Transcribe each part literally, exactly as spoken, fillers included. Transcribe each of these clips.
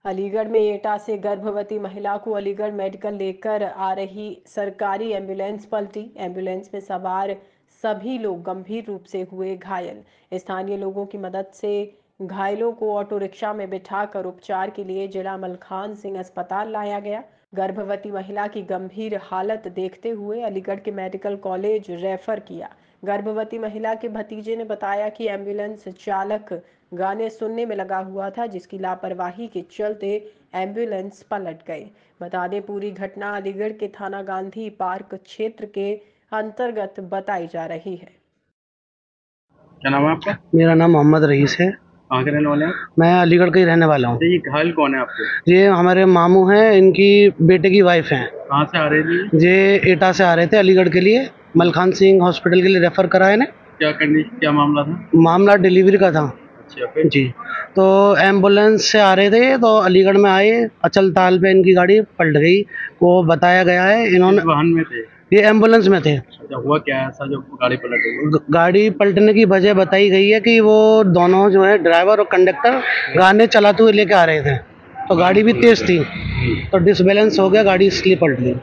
अलीगढ़ में एटा से गर्भवती महिला को अलीगढ़ मेडिकल लेकर आ रही सरकारी एम्बुलेंस पलटी। एम्बुलेंस में सवार सभी लोग गंभीर रूप से हुए घायल। स्थानीय लोगों की मदद से घायलों को ऑटो रिक्शा में बिठाकर उपचार के लिए जिला मलखान सिंह अस्पताल लाया गया। गर्भवती महिला की गंभीर हालत देखते हुए अलीगढ़ के मेडिकल कॉलेज रेफर किया। गर्भवती महिला के भतीजे ने बताया कि एम्बुलेंस चालक गाने सुनने में लगा हुआ था, जिसकी लापरवाही के चलते एम्बुलेंस पलट गई। बता दें, पूरी घटना अलीगढ़ के थाना गांधी पार्क क्षेत्र के अंतर्गत बताई जा रही है। क्या नाम है आपका? मेरा नाम मोहम्मद रईस है। कहाँ के रहने वाले हैं? मैं अलीगढ़ का ही रहने वाला हूँ। ये घायल कौन है आपके? ये हमारे मामू हैं, इनकी बेटे की वाइफ हैं। कहाँ से आ रहे थे? ये एटा से आ रहे थे अलीगढ़ के लिए, मलखान सिंह हॉस्पिटल के लिए रेफर कराए ने। क्या कंडीशन, क्या मामला था? मामला डिलीवरी का था। अच्छा, फिर? जी, तो एम्बुलेंस से आ रहे थे तो अलीगढ़ में आए, अचल ताल पे इनकी गाड़ी पलट गई। वो बताया गया है इन्होंने। वाहन में थे? ये एम्बुलेंस में थे। अच्छा, हुआ क्या है ऐसा जो गाड़ी पलट गई? गाड़ी पलटने की वजह बताई गई है कि वो दोनों जो है ड्राइवर और कंडक्टर गाने चलाते हुए लेके आ रहे थे, तो गाड़ी भी तेज थी, तो डिसबैलेंस हो गया, गाड़ी इसलिए पलट गई।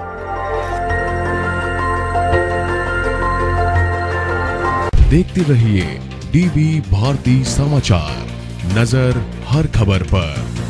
देखते रहिए डीबी भारती समाचार, नजर हर खबर पर।